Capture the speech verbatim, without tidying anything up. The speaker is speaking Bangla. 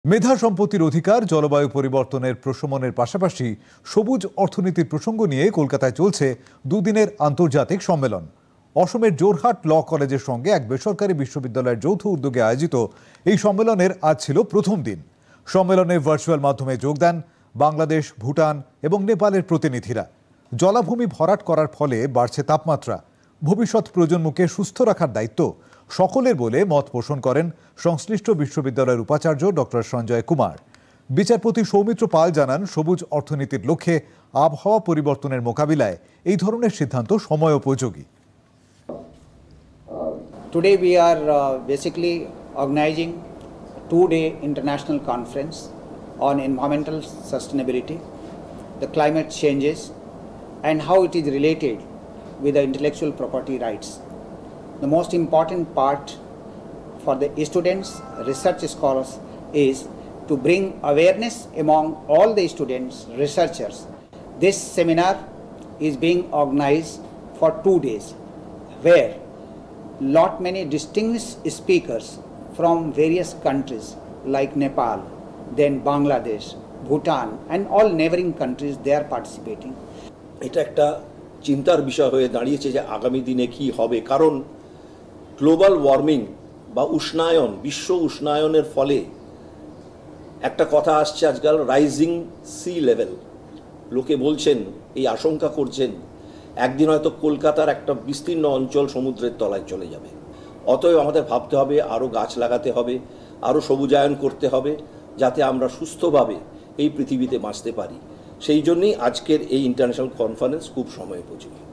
মেধা সম্পত্তির অধিকার, জলবায়ু পরিবর্তনের প্রশমনের পাশাপাশি সবুজ অর্থনীতির প্রসঙ্গ নিয়ে কলকাতায় চলছে দুদিনের আন্তর্জাতিক সম্মেলন। অসমের জোরহাট ল কলেজের সঙ্গে এক বেসরকারি বিশ্ববিদ্যালয়ের যৌথ উদ্যোগে আয়োজিত এই সম্মেলনের আজ ছিল প্রথম দিন। সম্মেলনে ভার্চুয়াল মাধ্যমে যোগ দেন বাংলাদেশ, ভুটান এবং নেপালের প্রতিনিধিরা। জলাভূমি ভরাট করার ফলে বাড়ছে তাপমাত্রা। ভবিষ্যৎ প্রজন্মকে সুস্থ রাখার দায়িত্ব সকলের বলে মত পোষণ করেন সংশ্লিষ্ট বিশ্ববিদ্যালয়ের উপাচার্য ডক্টর সঞ্জয় কুমার। বিচারপতি সৌমিত্র পাল জানান, সবুজ অর্থনীতির লক্ষ্যে আবহাওয়া পরিবর্তনের মোকাবিলায় এই ধরনের সিদ্ধান্ত সময়োপযোগী। Today we are uh, basically organizing a two-day international conference on environmental sustainability, the climate changes and how it is related with the intellectual property rights. The most important part for the students, research scholars is to bring awareness among all the students, researchers. This seminar is being organized for two days where lot many distinguished speakers from various countries like Nepal, then Bangladesh, Bhutan and all neighboring countries, they are participating. এটা একটা চিন্তার বিষয় হয়ে দাঁড়িয়েছে যে আগামী দিনে কি হবে, কারণ গ্লোবাল ওয়ার্মিং বা উষ্ণায়ন, বিশ্ব উষ্ণায়নের ফলে একটা কথা আসছে আজকাল, রাইজিং সি লেভেল। লোকে বলছেন, এই আশঙ্কা করছেন একদিন হয়তো কলকাতার একটা বিস্তীর্ণ অঞ্চল সমুদ্রের তলায় চলে যাবে। অতএব আমাদের ভাবতে হবে, আরও গাছ লাগাতে হবে, আরও সবুজায়ন করতে হবে, যাতে আমরা সুস্থভাবে এই পৃথিবীতে বাঁচতে পারি। সেই জন্যই আজকের এই ইন্টারন্যাশনাল কনফারেন্স খুব সময়োপযোগী।